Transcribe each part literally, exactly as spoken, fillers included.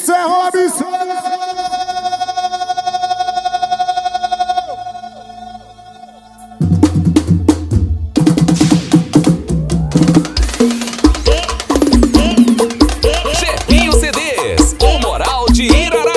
Isso é Robson. Chefinho C Ds, o Moral de Irará.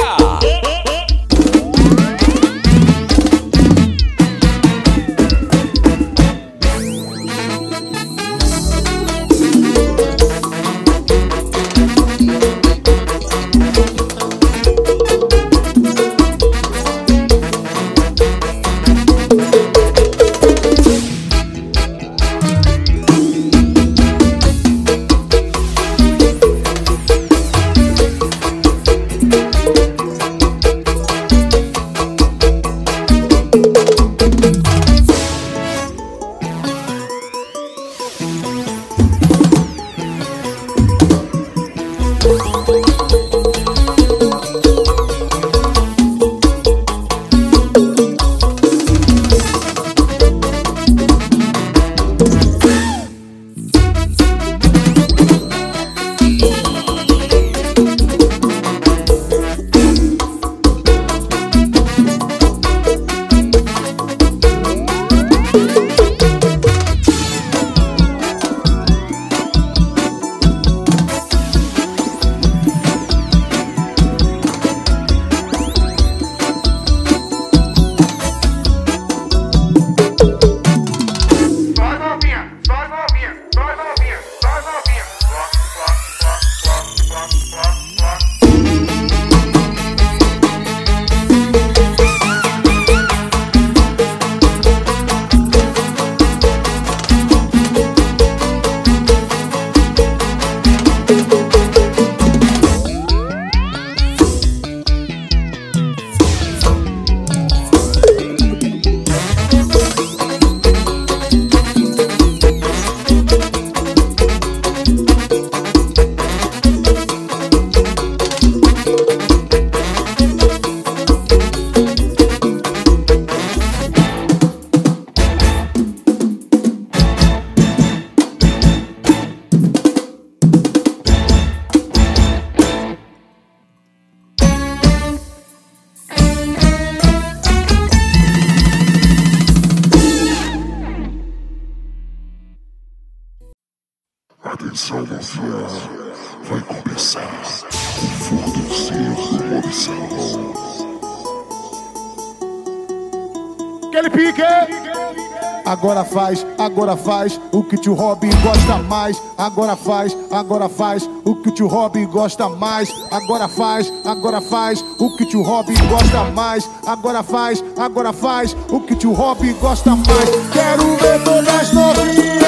Atenção, mafiana, vai começar o Fundo Circo Robson. Aquele pique. Agora faz, agora faz o que o tio Robin gosta mais. Agora faz, agora faz o que o tio Robin gosta mais. Agora faz, agora faz o que o tio Robin gosta mais. Agora faz, agora faz o que o tio Robin gosta mais. Quero ver todas as novinhas.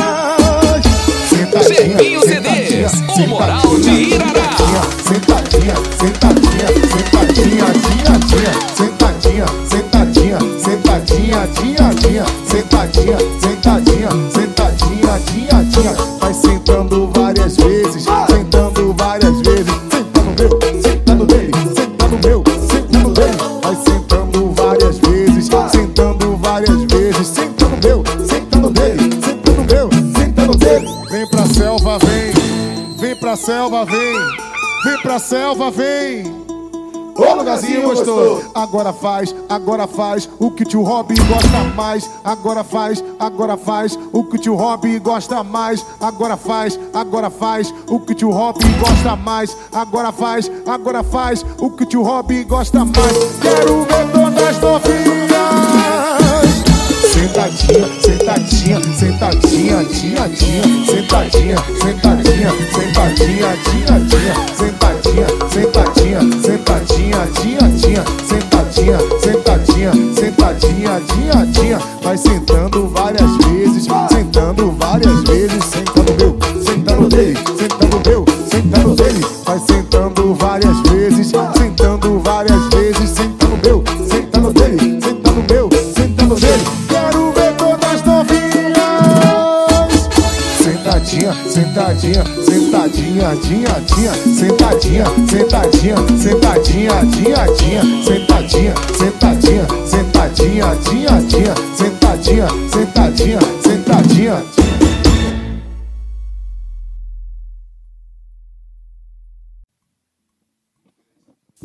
Chefinho C Ds, o Moral de Irará. Sentadinha, sentadinha, sentadinha, dia, dia. Sentadinha, sentadinha, sentadinha, dia, dia. Sentadinha, sentadinha, sentadinha, dia, dia. Vai sentando várias vezes, sentando várias vezes. Senta no meu, senta no dele, senta no meu, senta no dele. Vai sentando várias vezes, sentando várias vezes. Senta no meu, senta no dele, senta no meu, senta no dele. Vem pra selva, vem, vem pra selva, vem, vem pra selva, vem. Ô lugarzinho gostoso. Agora faz, agora faz o que o tio Robin gosta mais. Agora faz, agora faz o que o tio Robin gosta mais. Agora faz, agora faz o que o tio Robin gosta mais. Agora faz, agora faz o que o tio Robin gosta mais. Quero ver todas as novinhas. Sentadinha, sentadinha, sentadinha, dia, dia. Sentadinha, sentadinha, sentadinha, dia, dia. Sentadinha, sentadinha, sentadinha, dia, dia. Sentadinha, sentadinha, sentadinha, dia, dia. Vai sentando várias vezes, sentando várias vezes. Senta no meu, senta no dele, senta no meu, senta no dele. Vai sentando várias vezes, sentando várias vezes. Senta no meu, senta no dele, senta no meu, senta no dele. Quero ver todas as novinhas. Sentadinha, sentadinha, sentadinha, dia, dia. Sentadinha, sentadinha, sentadinha, dia, dia. Sentadinha, sentadinha, sentadinha, dia, dia. Sentadinha, sentadinha, sentadinha.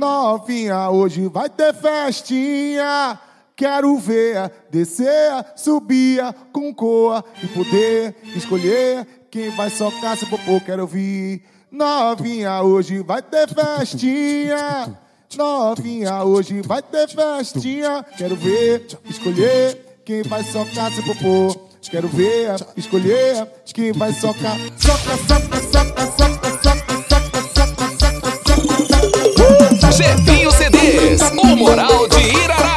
Novinha, hoje vai ter festinha. Quero ver descer, subir com coa e poder escolher quem vai socar se popô. Quero ouvir. Novinha, hoje vai ter festinha. Novinha, hoje vai ter festinha. Quero ver, escolher quem vai socar se popô. Quero ver, escolher quem vai socar. Soca, soca, soca, soca, soca, soca, soca, soca, soca. Jefinho C Ds, o Moral de Irará.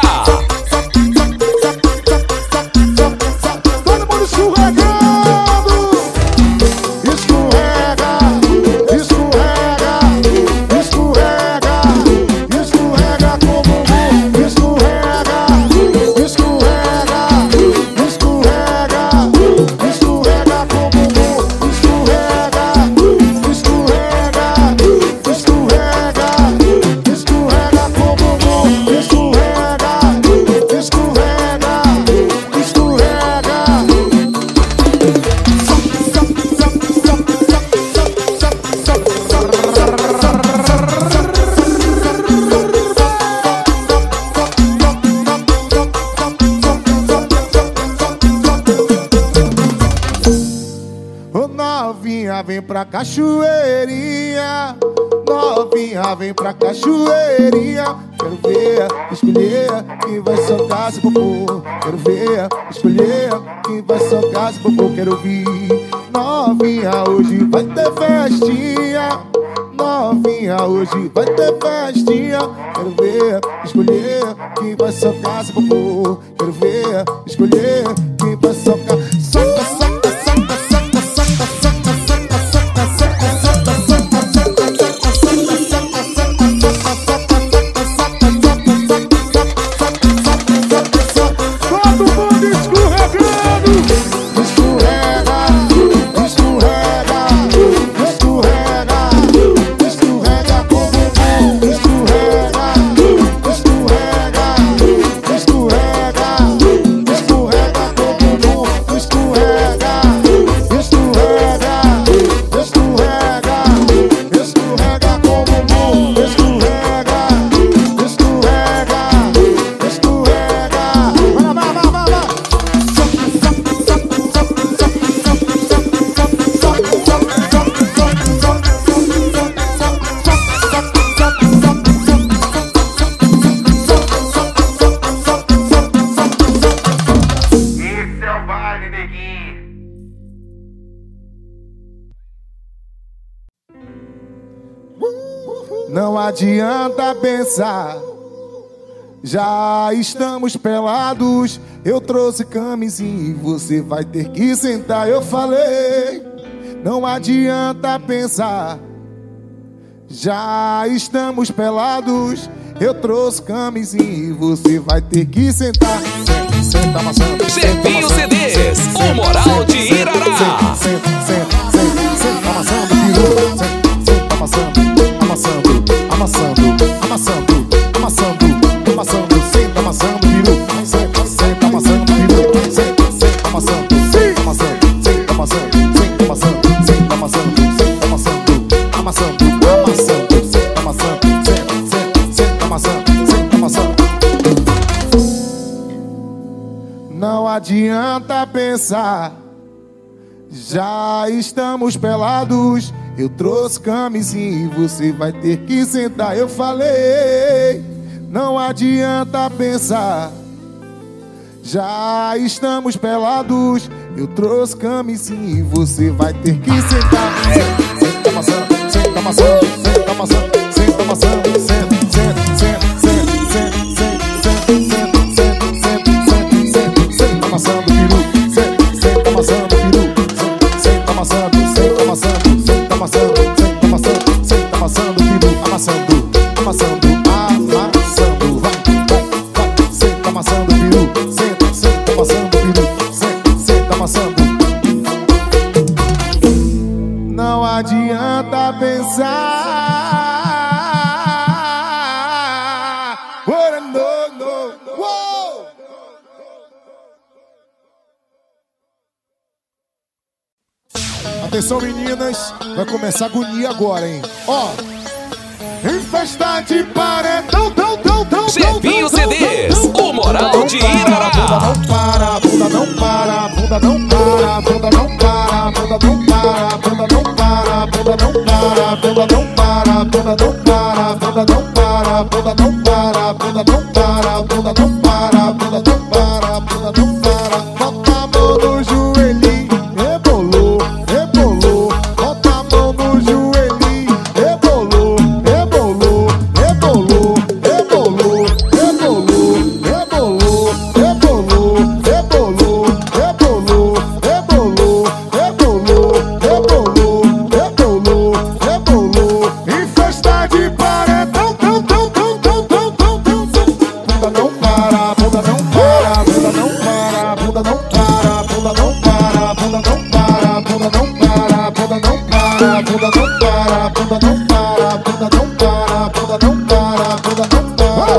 Todo mundo escorregando. Escorrega, escorrega, escorrega, escorrega como um. Escorrega, escorrega, escorrega, escorrega como um. Escorrega, escorrega, escorrega, escorrega como um. Escorrega, escorrega, escorrega. Ô novinha, vem pra cachoeirinha. Novinha, vem pra cachoeirinha. Quero ver, escolher quem vai socar esse popô. Quero ver, escolher quem vai socar esse popô. Quero ouvir. Novinha, hoje vai ter festinha. Novinha, hoje vai ter festinha. Quero ver, escolher quem vai socar esse popô. Quero ver, escolher quem vai socar. Soca, soca, soca, soca, soca, soca, soca, soca, soca, soca, soca, soca, soca, soca, soca. Todo mundo escorregando. Escorrega, escorrega, escorrega, escorrega como um. Escorrega, escorrega, escorrega, escorrega como um. Escorrega, escorrega, escorrega, escorrega como um. Escorrega, escorrega, escorrega. Vai, vai, vai, vai, vai. Esse é o baile, neguinho. Não adianta pensar, já estamos pelados. Eu trouxe camisinha e você vai ter que sentar. Eu falei, não adianta pensar, já estamos pelados. Eu trouxe camisinha e você vai ter que sentar. Senta, senta, amassando. Jefinho C Ds, o Moral de Irará. Senta, senta, senta, senta, senta, amassando, peru. Senta, senta, amassando, amassando, amassando, amassando, amassando, amassando, senta, amassando, peru. Senta, senta, amassando, peru. Senta, senta, amassando, senta, amassando, senta, amassando, senta, amassando, senta, amassando, senta, amassando, amassando, amassando, senta, amassando, senta, senta, senta, amassando, senta, amassando. Não adianta pensar, já estamos pelados. Eu trouxe camisinha e você vai ter que sentar. Eu falei, não adianta pensar, já estamos pelados. Eu trouxe camisinha e você vai ter que sentar. Senta, senta, amassando, senta, amassando, senta, amassando, senta, amassando, senta, senta, senta, senta, senta, senta, senta, senta, senta, amassando, peru. Senta, senta, amassando, peru. Senta, amassando, senta, amassando, senta, amassando, senta, amassando, senta, amassando, peru. Amassando, amassando, amassando. Vai, vai, vai. Senta, amassando, peru. Senta, senta, amassando, peru. Senta, senta, amassando. Não adianta pensar. Oh, no, no. Uou! Atenção, meninas, vai começar a agonia agora, hein? Ó, em festa de paredão, tão, tão, tão, Chefinho C Ds, o moral de Irará. Bunda não para, bunda não para, bunda não para, bunda não para, bunda não para, bunda não para, bunda não para, bunda não para, bunda não para, bunda não para, bunda não para, bunda não para, bunda não para, bunda não para. Bota a mão no joelhinho, rebolou, rebolou. Bota a mão no joelhinho, rebolou, rebolou, rebolou, rebolou, rebolou, rebolou, rebolou, rebolou, rebolou, rebolou, rebolou, rebolou, rebolou, rebolou. Em festa de paredão, tão, tão, tão, tão, tão, tão, tão, tão. Bunda não para, bunda não para, bunda não para, bunda não para, bunda não para, bunda não para, bunda não para, bunda não para, bunda não para, bunda não para, bunda não para, bunda não para, bunda não para.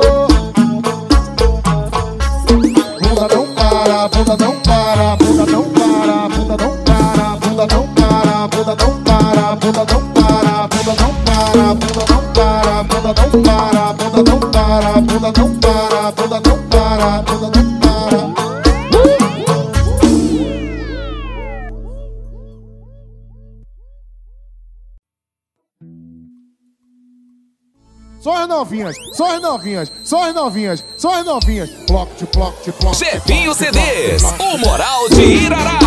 Bunda não para, bunda não para, bunda não para, bunda não para, bunda não para, bunda não para, bunda não para, bunda não para, bunda não para, bunda não para, bunda não para, bunda não para, bunda não para, bunda não para. Só as novinhas, só as novinhas, só as novinhas, só as novinhas. Bloco de bloco de bloco. Chefinho C Ds, o moral de Irará.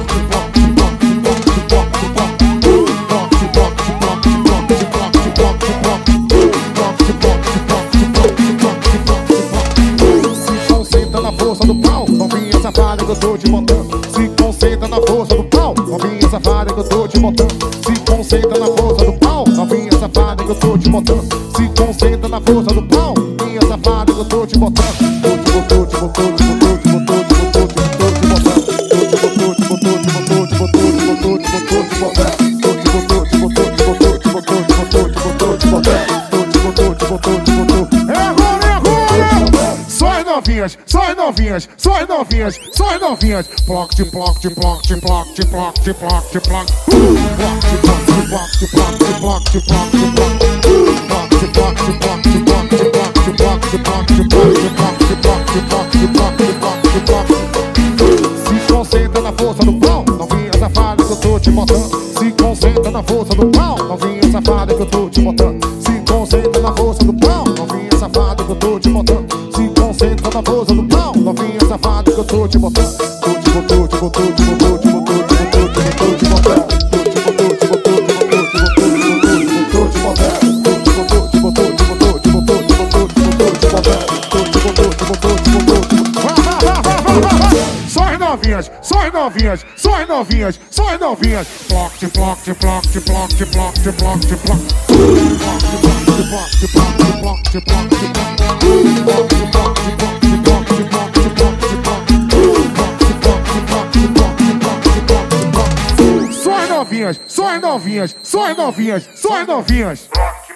Se concentra na força do pau, novinha safada que eu tô te montando. Se concentra na força do pau, novinha safada que eu tô te montando. Se concentra na força do pau, novinha safada que eu tô te montando. Se concentra na força do pau, novinha safada que eu tô te botando. Tô te botou, te botou, te botou, te botou, te botou, te botou, te botando. Tô te botou, te botou, te botou, te botou, te botou, te botou, te botando. Tô te botou, te botou, te botou, te botou, te botou, te botou, te botando. Tô te botou, te botou, te botou. É agora, é agora! Só as novinhas, só as novinhas, só as novinhas, só as novinhas. Bloco de bloco de bloco de bloco de bloco de bloco de bloco. Bloco de bloco de bloco de bloco de bloco de bloco de bloco. Bloco de bloco de bloco de bloco de bloco de bloco de bloco de bloco de bloco de bloco de bloco de bloco de bloco de bloco. Se concentra na força do pau, novinha safada que eu tô te botando. Se concentra na força do pau, novinha safada que eu tô te botando. Se concentra na força do pau, novinha safada que eu tô te botando. Se concentra na força do pau, novinha safada que eu tô te botando. Tô te botou, te botou, te botou, te botou, te botou, te botou, te botando. Tô te botou, te botou, te botou, te botou, te botou, te botando. Só as novinhas, só as novinhas, só as novinhas, só as novinhas. Bloco de bloco de bloco de bloco de bloco de bloco de bloco. Bloco de bloco de bloco de bloco de bloco de bloco de bloco. Bloco de bloco de bloco de bloco de bloco de bloco de bloco. Bloco de bloco de bloco de bloco de bloco de bloco de bloco. Só as novinhas, só as novinhas, só as novinhas, só as novinhas.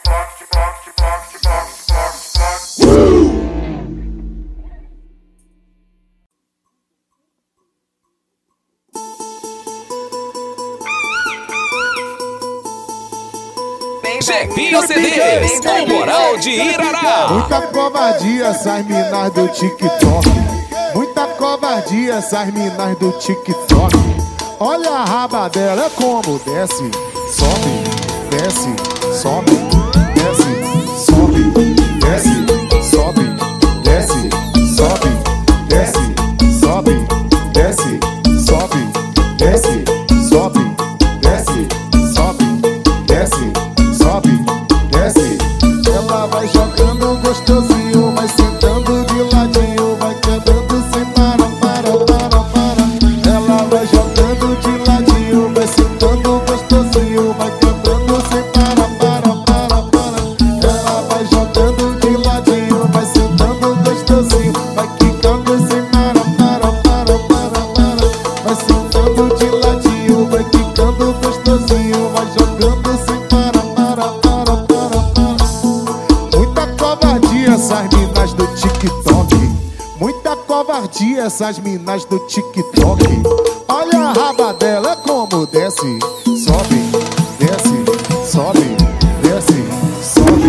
Chefinho C Ds, o moral de Irará. Muita covardia essas minas do TikTok. Muita covardia essas minas do TikTok. Olha a raba dela, é como desce, sobe, desce, sobe, desce, sobe, desce, sobe, desce, sobe, desce, sobe, desce, sobe, desce, sobe, desce, sobe, desce, sobe, desce. Ela vai jogando gostosinho, vai sentando de ladinho, vai quebrando sem parar, para, para, para. Ela vai jogando de ladinho, vai sentando gostosinho, vai quebrando sem parar, para, para, para. Ela vai jogando de ladinho, vai sentando gostosinho, vai quicando sem parar, para, para, para, para. Vai sentando de ladinho, vai quicando gostosinho, vai jogando sem parar, para, para, para, para. Muita covardia essas minas do TikTok. Muita covardia essas minas do TikTok. Olha a raba dela, é como desce, sobe, desce, sobe, desce, sobe,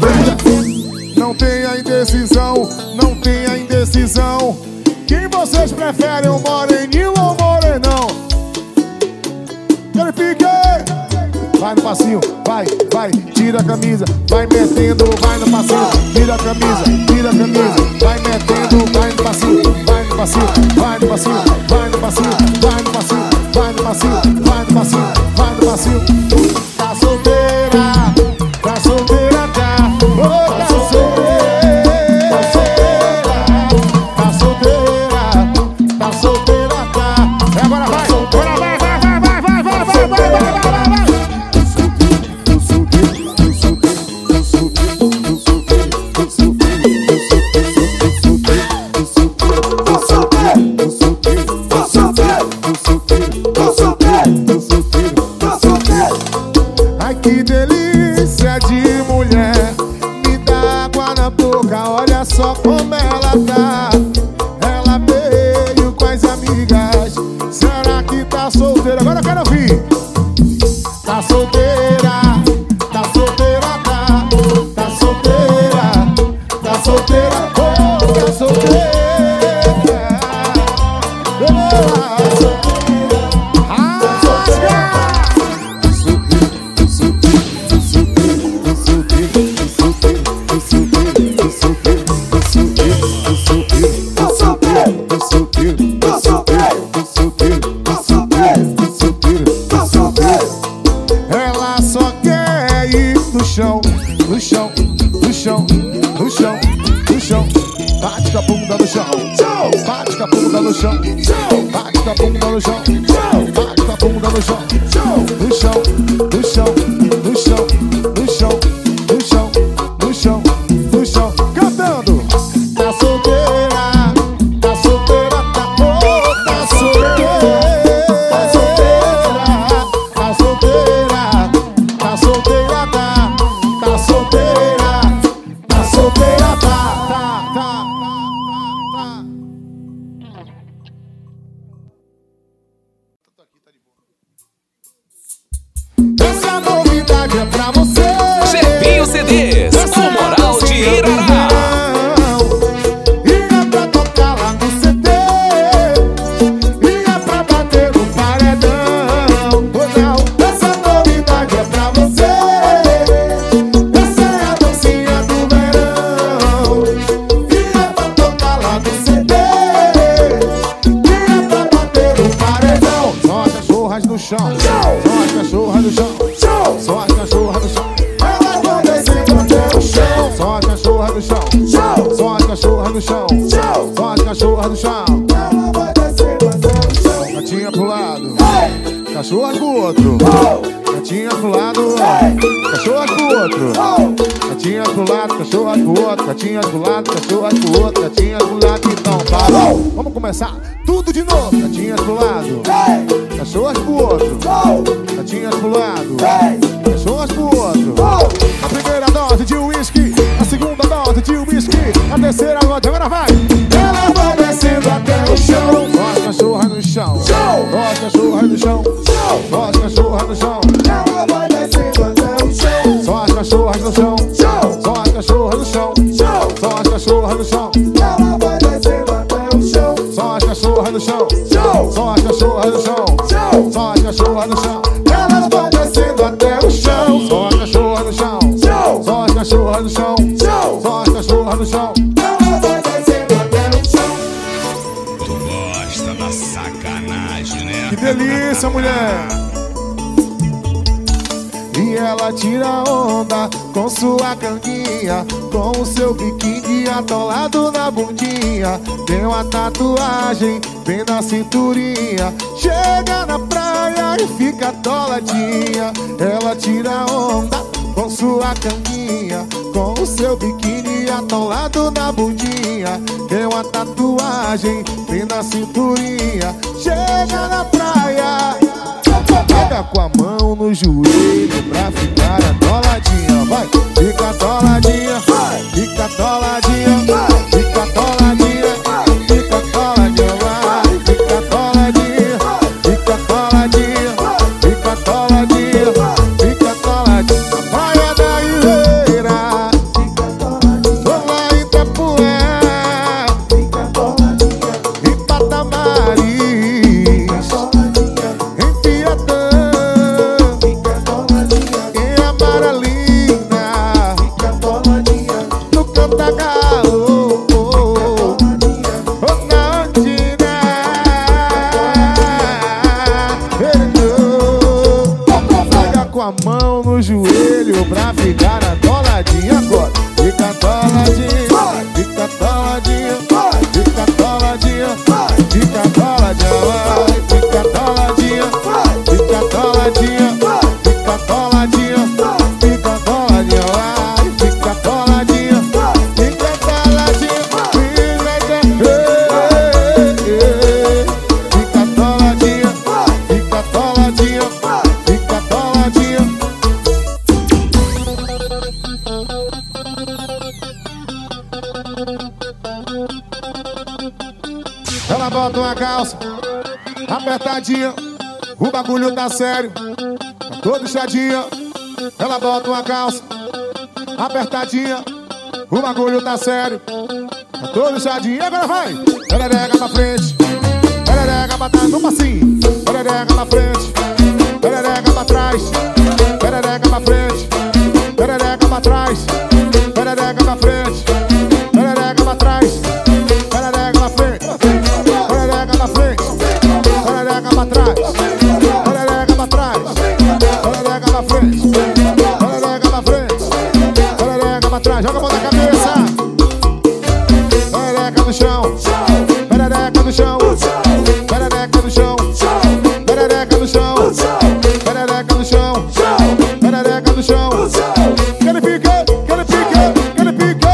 Não tem a indecisão, não tem a indecisão. Quem vocês preferem, o moreninho ou o morenão? Verifique! Vai no passinho, vai, vai, tira a camisa, vai metendo, vai no passinho, tira a camisa, tira a camisa, vai metendo, vai no passinho, vai no passinho, vai no passinho, vai no passinho, vai no passinho, vai no passinho, vai no passinho, vai no passinho. Tá solteira, tá solteira, tá, oh, tá solteira, tá solteira, tá solteira, tá. E agora vai, agora vai, vai, vai, vai, vai, vai, vai, vai, vai, vai, vai. Ai, que delícia de mulher, me dá água na boca, olha só como ela tá. Ela veio com as amigas, será que tá solteira? Agora eu quero ouvir. Tá solteira, tá solteira, tá, tá solteira, tá solteira, oh, tá solteira. Ela só quer ir no chão, no chão, no chão, no chão, no chão. Bate com a bunda no chão, bate com a bunda no chão, bate com a bunda no chão, bate com a bunda no chão, no chão, no chão, no chão, no chão, no chão, no chão, no chão. Cantando. Tá solteira, tá solteira, tá, oh, tá solteira, tá solteira, tá solteira, tá solteira, tá, tá solteira, tá solteira, tá, tá, tá, tá, tá. Essa novidade é pra você. Chepinho C Ds, o Moral de Irará. E é pra tocar lá no C D, e é pra bater no paredão. Oh, não, essa novidade é pra você. Essa é a dancinha do verão. E é pra tocar lá no C D, e é pra bater no paredão. Só as cachorras no chão, só as cachorras no chão, só as cachorras no chão. Elas vão descendo até o chão. Só as cachorras no chão, só as cachorras no chão, só as cachorras no chão. Ela vai descendo até o chão. Gatinha pro lado, cachorro pro outro. Gatinha pro lado, cachorro pro outro. Gatinha pro lado, cachorro pro outro. Gatinha pro lado, cachorro pro outro. Gatinha pro lado, então parou. Vamos começar tudo de novo. Gatinha pro lado, cachorro pro outro. Gatinha pro lado, cachorro pro outro. A primeira dose de uísque, a segunda dose de uísque, a terceira dose, agora vai. Ela vai descendo até o chão. Nossa cachorra no chão, nossa cachorra no chão, nossa cachorra no chão. Ela vai descendo até o chão. Só as cachorras no chão, só as cachorras no chão, só as cachorras no chão. Ela vai descendo até o chão. Só as cachorras no chão, só as cachorras no chão, só as cachorras no chão. Elas vão descendo até o chão. Só as cachorras no chão, só as cachorras no chão, só as cachorras no chão. Ela vai descendo até o chão. Tu gosta da sacanagem, né? Que delícia, mulher! E ela tira onda com sua canguinha, com o seu biquíni atolado na bundinha. Tem uma tatuagem bem na cinturinha. Chega na praia e fica atoladinha. Ela tira onda com sua canguinha, com o seu biquíni atolado na bundinha. Tem uma tatuagem bem na cinturinha. Chega na praia, pega com a mão no joelho pra ficar atoladinha. Vai, fica atoladinha, fica atoladinha, fica atoladinha, fica atoladinha, vai, fica atoladinha, fica atoladinha, fica atoladinha, fica atoladinha. Na praia da Ileira, vou lá em Itapué, em Patamares, em Piatã, em Amaralina, no Cantagalo, ou na Andina. Pega com a mão no joelho pra ficar atoladinha agora. Fica atoladinha, fica atoladinha, fica atoladinha, fica atoladinha, vai, fica atoladinha, fica atoladinha, fica atoladinha, fica atoladinha, vai, fica atoladinha, fica atoladinha, fica atoladinha, fica atoladinha, fica atoladinha. Ela bota uma calça apertadinha, o bagulho tá sério, tá todo inchadinha. Ela bota uma calça apertadinha, o bagulho tá sério, tá todo inchadinha. Agora vai! Perereca pra frente, perereca pra trás, no passinho. Perereca pra frente, perereca pra trás, perereca pra frente, perereca pra trás, perereca pra frente, perereca pra trás, perereca pra frente, perereca pra frente, perereca pra trás, perereca pra trás, perereca pra frente, perereca pra frente, perereca pra trás. Joga a mão na cabeça, perereca no chão, perereca no chão, perereca no chão, perereca no chão, perereca no chão, perereca no chão. Que ele fica, que ele fica, que ele fica.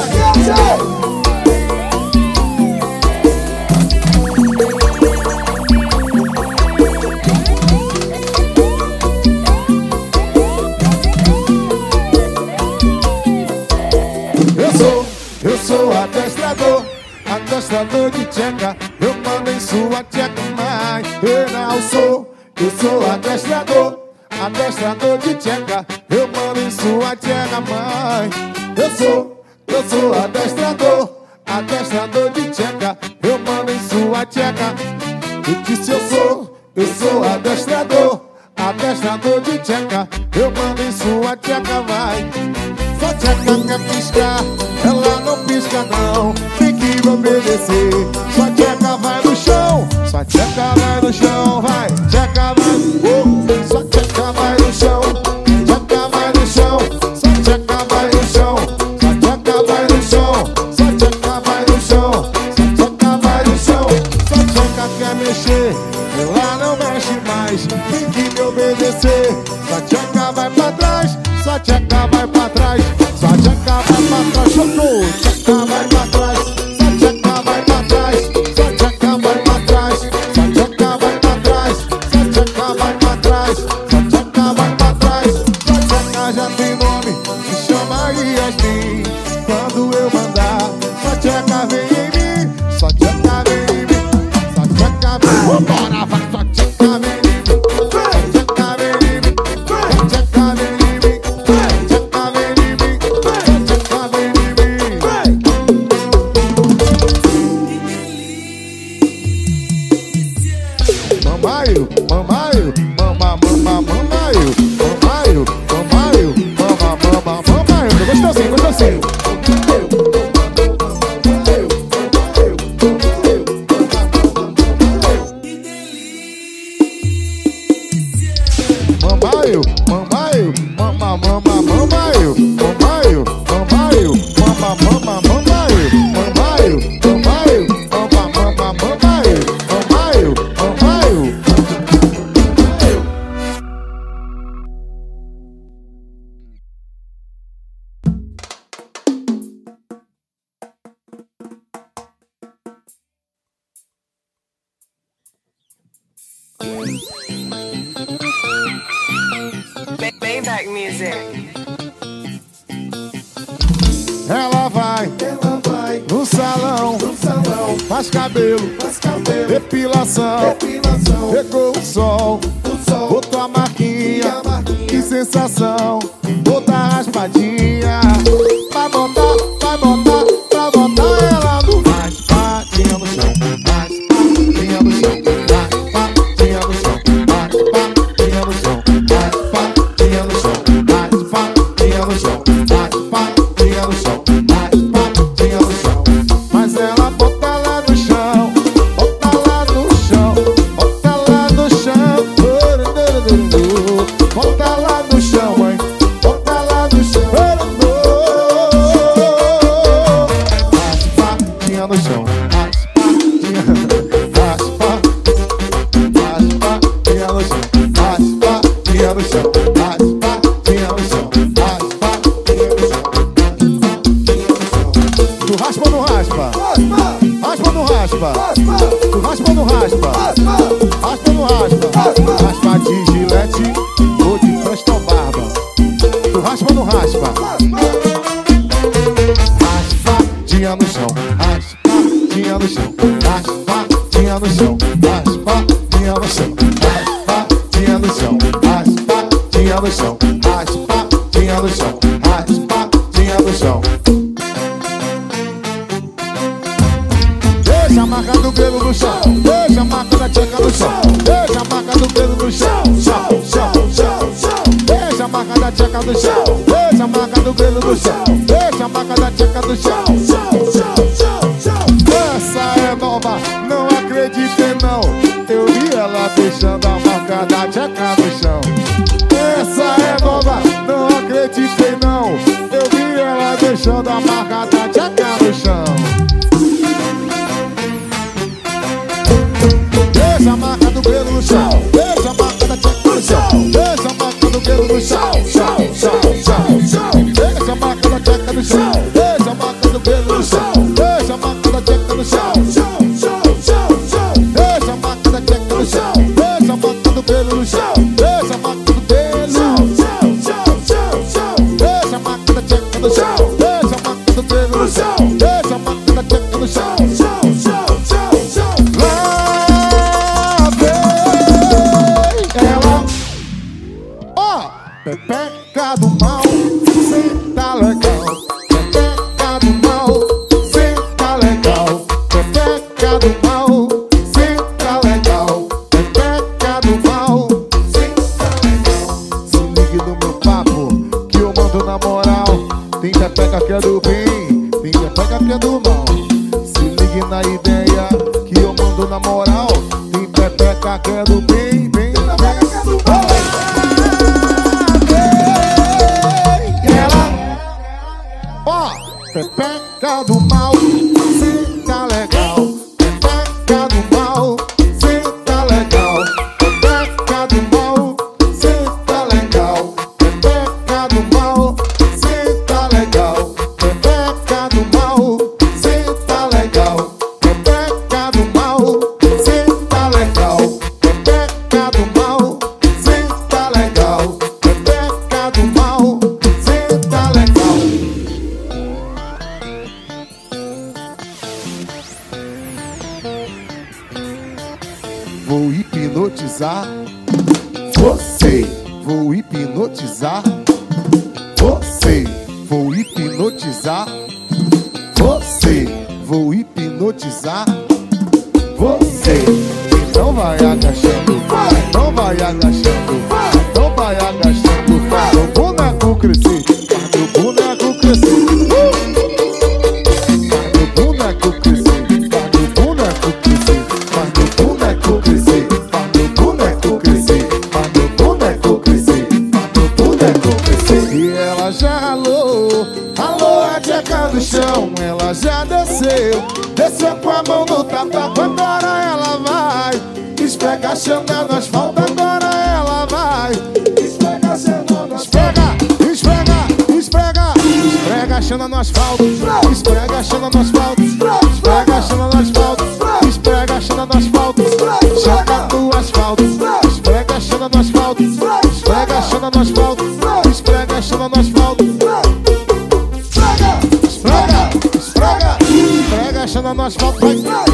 Eu sou, eu sou adestrador, adestrador de tcheca. Eu mando em sua tcheca, mãe. Eu não sou, eu sou adestrador, adestrador de tcheca. Eu mando em sua tcheca, mãe. Eu sou, eu sou adestrador, adestrador de tcheca. Eu mando em sua tcheca. Eu disse eu sou, eu sou adestrador, adestrador de tcheca. Eu mando em sua tcheca, vai. Sua tcheca quer piscar, ela não pisca não, tem que obedecer. Sua tcheca vai no chão, sua tcheca vai no chão, vai. Tcheca vai, oh, sua tcheca vai no chão, tcheca vai no chão, sua tcheca vai no chão, sua tcheca vai no chão, sua tcheca vai no chão, sua tcheca vai no chão. Sua tcheca quer mexer, ela não mexe mais, tem que me obedecer. Sua tcheca vai pra trás, sua tcheca vai pra trás, sua tcheca vai pra trás, chocou, tcheca vai pra trás, sua tcheca vai pra trás, sua tcheca vai pra trás, sua tcheca vai pra trás, sua tcheca vai pra trás, sua tcheca vai pra trás, sua tcheca já tem nome, se chama Yasmin. Quando eu mandar, sua tcheca vem em mim, sua tcheca vem em mim, sua tcheca vem, vambora, vai, sua tcheca vem em mim, sua tcheca vem em mim, sua tcheca vem em mim, sua tcheca vem em mim, sua tcheca vem em mim. Mamaio, mamaio, mama, mama, mamaio, mamaio, mamaio, mama, mama, mamaio. Gostou sim, gostou sim. Mamaio, mamaio, mama, mama, mamaio, mamaio, mamaio, mama, mama, mamaio, mamaio, mamaio, mama, mama, mamaio, mamaio, mamaio. Maybach music. Ela vai Ela vai no salão, no salão, faz cabelo, faz cabelo, depilação, depilação, pegou o sol, o sol, botou a marquinha, a marquinha. que sensação, botar a raspadinha, vai botar, vai botar, vai botar ela no raspadinha no chão, raspadinha no chão, raspadinha no chão, raspadinha no chão, raspadinha no chão, raspadinha no chão, raspadinha no chão, raspadinha no chão. Mas ela bota lá no chão, bota lá no chão, bota lá no chão, bota lá no chão, mãe, bota lá no chão, raspadinha no chão, raspadinha, raspadinha no chão, raspadinha no chão, raspadinha no chão, raspadinha no chão. Tu raspa ou não raspa? Raspa, Raspa ou não raspa? raspa, Tu raspa ou não raspa? raspa, Raspa ou não raspa? Raspa. Raspa de gilete ou de Preston Barba? Tu raspa ou não raspa? Raspadinha no chão, raspadinha no chão, raspadinha no chão, raspadinha no chão, raspadinha no chão, raspadinha no chão, raspadinha no chão, raspadinha no chão. Deixa a marca do pelo no chão, deixa a marca da tcheca no chão, deixa a marca do pelo no chão, chão, chão, chão, chão. Deixa a marca da tcheca no chão, deixa a marca do pelo no chão, deixa a marca da tcheca no chão, chão, chão, chão, chão. Essa é nova, não acreditei não, eu vi ela deixando a marca da tcheca no chão. Essa é nova, não acreditei não, eu vi ela deixando a marca da tcheca no chão. Deixa a marca do pelo no chão, deixa a marca da tcheca no chão, deixa a marca do pelo no chão, chão, chão, chão, chão. Deixa a marca da tcheca no chão, deixa a marca do pelo no chão, deixa a marca da tcheca no chão, chão, chão, chão, chão. Deixa a marca da tcheca no chão, deixa a marca do pelo no chão, deixa a marca do pelo, chão, chão, chão, chão. Deixa a marca da tcheca no chão, deixa a marca do pelo no chão, deixa a marca da tcheca no chão, chão, chão, chão, chão. Lá ela, ó, pepeca do mal, cê tá legal. Pepeca do mal, cê tá legal. Pepeca do mal, cê tá legal. Pepeca do mal, cê tá legal. Se ligue no meu papo, que eu mando na moral. Tem pepeca que é do bem, tem pepeca que é do mal. Se ligue na ideia, que eu mando na moral. Tem pepeca que é do bem, bem pepeca que é do mal. Ó, pepeca do mal, cê tá legal. Pepeca do mal, cê tá legal. Você, vou hipnotizar. Você, vou hipnotizar. Você, vou hipnotizar. Você, então vai agachando, vai, não vai agachando, vai, não vai agachando, faz o boneco crescer, faz o boneco crescer, faz o boneco crescer, faz o boneco crescer, faz o boneco crescer, faz o boneco crescer, faz o boneco crescer, faz o boneco crescer. E ela já ralou, ralou a tcheca do chão, ela já desceu, desceu com a mão no tapa, agora ela vai esfregachando no asfalto, agora ela vai esfregachando no asfalto, esfrega, esfrega, esfregachando no asfalto, esfregachando no asfalto, esfregachando no asfalto, esfregachando no asfalto, joga no asfalto, esfregachando no asfalto, esfregachando no asfalto, esfregachando no asfalto, esfrega, esfrega, esfrega, esfregachando no asfalto, vai.